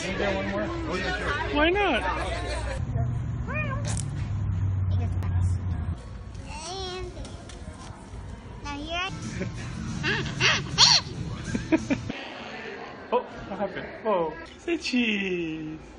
you get one more? Oh, yeah, sure. Why not? And now here. Oh, what happened? Oh, say cheese.